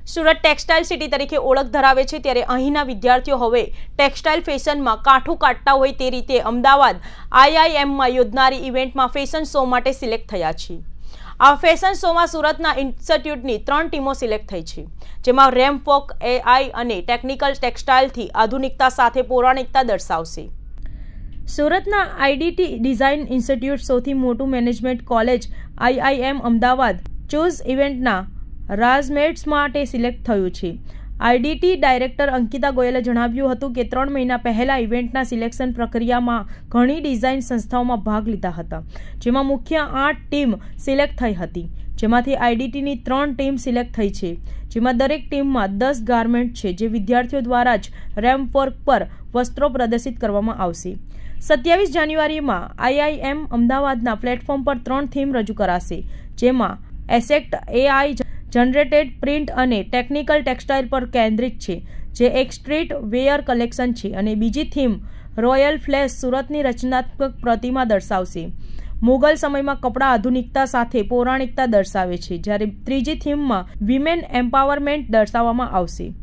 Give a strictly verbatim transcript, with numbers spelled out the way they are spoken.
Surat textile city તરીકે ઓળખ ધરાવે છે ત્યારે અહીંના વિદ્યાર્થીઓ હવે ટેક્સટાઇલ ફેશનમાં કાઠું કાઢતા હોય તે રીતે અમદાવાદ આઈઆઈએમમાં યોજનારી ઇવેન્ટમાં ફેશન શો માટે સિલેક્ટ થયા છે। આ ફેશન શોમાં સુરતના ઇન્સ્ટિટ્યૂટની ત્રણ ટીમો સિલેક્ટ થઈ છે, જેમાં રેમફોક એઆઈ અને ટેકનિકલ ટેક્સટાઇલથી આધુનિકતા સાથે પૌરાણિકતા દર્શાવશે। સુરતના આઈડીટી ડિઝાઇન ઇન્સ્ટિટ્યૂટ સૌથી મોટું management college IIM Ahmedabad choose ઇવેન્ટના રાજમેટ્સ માટે સિલેક્ટ થયું છે। આઈડીટી ડાયરેક્ટર અંકિતા ગોયલે જણાવ્યું હતું કે ત્રણ મહિના પહેલા ઇવેન્ટના સિલેક્શન પ્રક્રિયામાં ઘણી ડિઝાઇન સંસ્થાઓમાં ભાગ લીધા હતા, જેમાં મુખ્ય આઠ ટીમ સિલેક્ટ થઈ હતી, જેમાંથી આઈડીટીની ત્રણ ટીમ સિલેક્ટ થઈ છે, જેમાં દરેક ટીમમાં દસ ગાર્મેન્ટ છે, જે વિદ્યાર્થીઓ દ્વારા જ રેમ્પવોક પર વસ્ત્રો પ્રદર્શિત કરવામાં આવશે। સત્યાવીસ જાન્યુઆરીમાં આઈઆઈએમ અમદાવાદના પ્લેટફોર્મ પર ત્રણ થીમ રજૂ કરાશે, જેમાં એસેક્ટ એઆઈ જનરેટેડ પ્રિન્ટ અને ટેકનિકલ ટેક્સટાઇલ પર કેન્દ્રિત છે, જે એક સ્ટ્રીટ વેયર કલેક્શન છે, અને બીજી થીમ રોયલ ફ્લેશ સુરતની રચનાત્મક પ્રતિમા દર્શાવશે। મુગલ સમયમાં કપડાં આધુનિકતા સાથે પૌરાણિકતા દર્શાવે છે, જ્યારે ત્રીજી થીમમાં વિમેન એમ્પાવરમેન્ટ દર્શાવવામાં આવશે।